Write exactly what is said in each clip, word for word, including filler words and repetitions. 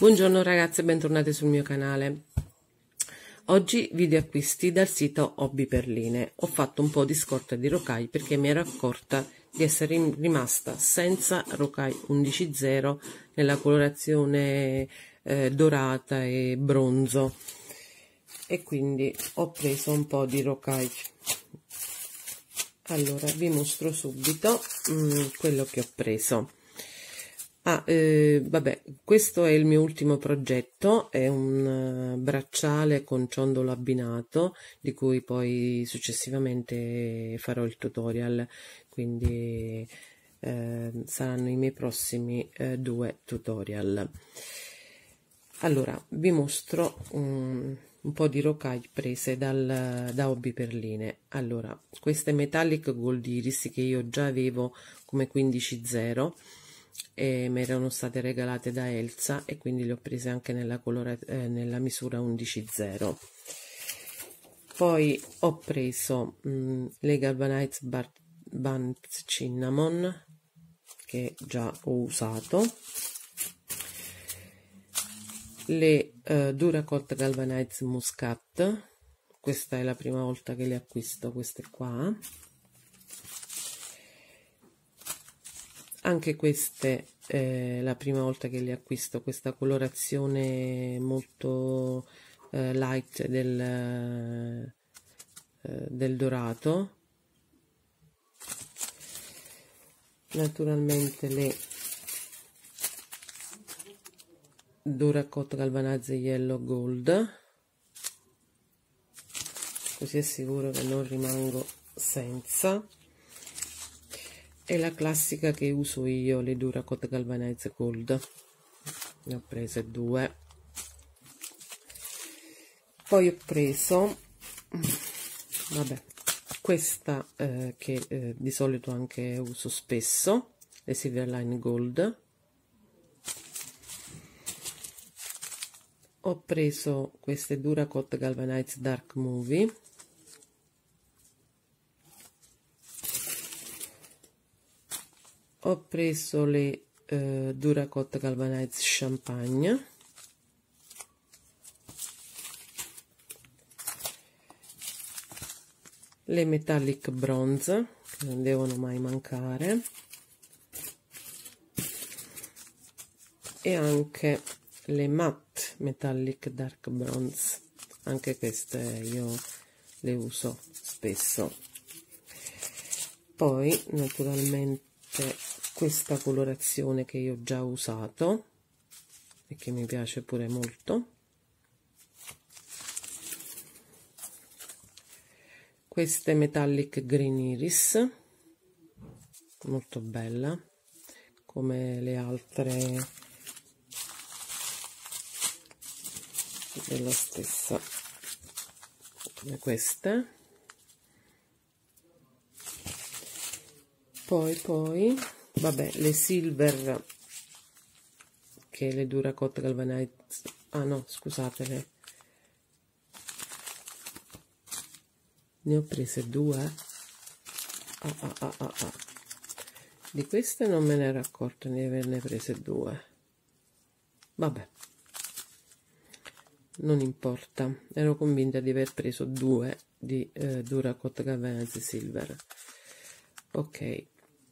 Buongiorno ragazze, bentornate sul mio canale. Oggi video acquisti dal sito Hobby Perline. Ho fatto un po' di scorta di Rocaille perché mi ero accorta di essere rimasta senza Rocaille undici zero nella colorazione eh, dorata e bronzo, e quindi ho preso un po' di Rocaille. Allora vi mostro subito mm, quello che ho preso. Ah, eh, vabbè, questo è il mio ultimo progetto, è un uh, bracciale con ciondolo abbinato, di cui poi successivamente farò il tutorial, quindi eh, saranno i miei prossimi eh, due tutorial. Allora, vi mostro um, un po' di Rocaille prese dal, da Hobby Perline. Allora, queste Metallic Gold Iris che io già avevo come quindici zero, e mi erano state regalate da Elsa, e quindi le ho prese anche nella, colora, eh, nella misura undici zero. Poi ho preso mh, le Galvanized Buns Cinnamon, che già ho usato, le uh, Duracoat Galvanized Muscat, questa è la prima volta che le acquisto, queste qua. Anche queste è la prima volta che le acquisto, questa colorazione molto eh, light del, eh, del dorato. Naturalmente le Duracoat Galvanized Yellow Gold, così è sicuro che non rimango senza. È la classica che uso io, le Duracoat Galvanized Gold, ne ho prese due. Poi ho preso vabbè questa eh, che eh, di solito anche uso spesso, le Silverline Gold. Ho preso queste Duracoat Galvanized Dark Movie. Ho preso le eh, Duracoat Galvanized Champagne. Le Metallic Bronze, che non devono mai mancare. E anche le Matte Metallic Dark Bronze. Anche queste io le uso spesso. Poi, naturalmente, questa colorazione che io ho già usato e che mi piace pure molto, queste Metallic Green Iris, molto bella come le altre della stessa, come queste. Poi poi vabbè, le Silver, che le Duracoat Galvanized, ah no, scusatele, ne ho prese due. ah, ah, ah, ah, ah. Di queste non me ne ero accorta di averne prese due, vabbè, non importa, ero convinta di aver preso due di eh, Duracoat Galvanized Silver. Ok,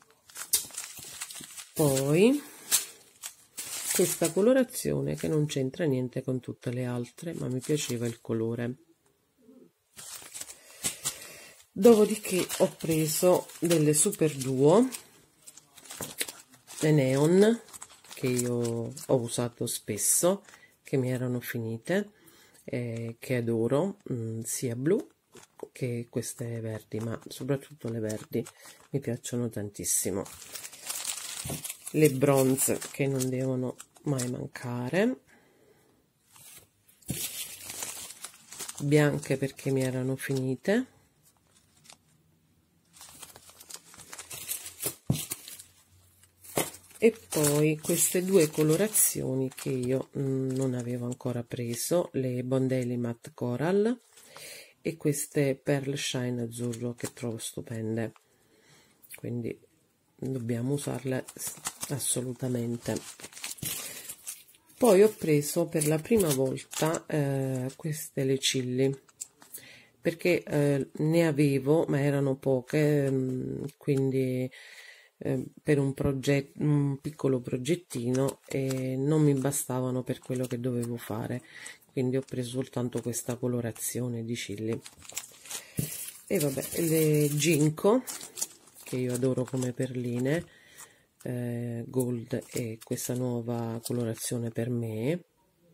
poi questa colorazione che non c'entra niente con tutte le altre, ma mi piaceva il colore. Dopodiché ho preso delle Super Duo, le Neon, che io ho usato spesso, che mi erano finite, eh, che adoro, mh, sia blu che queste verdi, ma soprattutto le verdi mi piacciono tantissimo. Le bronze, che non devono mai mancare, bianche perché mi erano finite, e poi queste due colorazioni che io mh, non avevo ancora preso, le Bondelli Matte Coral e queste Pearl Shine Azzurro, che trovo stupende, quindi dobbiamo usarle assolutamente. Poi ho preso per la prima volta eh, queste le cilli, perché eh, ne avevo ma erano poche, mh, quindi eh, per un progetto, un piccolo progettino, e non mi bastavano per quello che dovevo fare, quindi ho preso soltanto questa colorazione di cilli. E vabbè, le Ginkgo, che io adoro come perline, eh, gold, e questa nuova colorazione per me.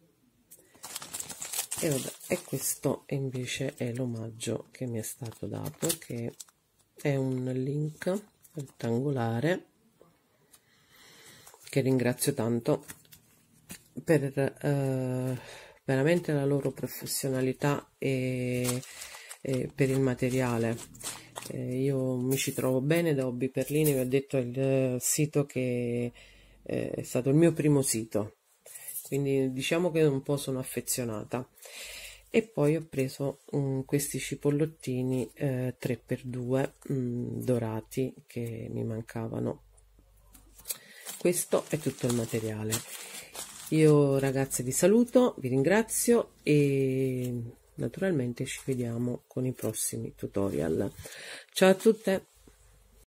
E vabbè, e questo invece è l'omaggio che mi è stato dato, che è un link rettangolare, che ringrazio tanto per eh, veramente la loro professionalità e, e per il materiale. Eh, io mi ci trovo bene da Hobby Perline, vi ho detto, è il sito che eh, è stato il mio primo sito, quindi diciamo che un po' sono affezionata. E poi ho preso um, questi cipollottini eh, tre per due um, dorati che mi mancavano. Questo è tutto il materiale. Io ragazze vi saluto, vi ringrazio e naturalmente ci vediamo con i prossimi tutorial. Ciao a tutte!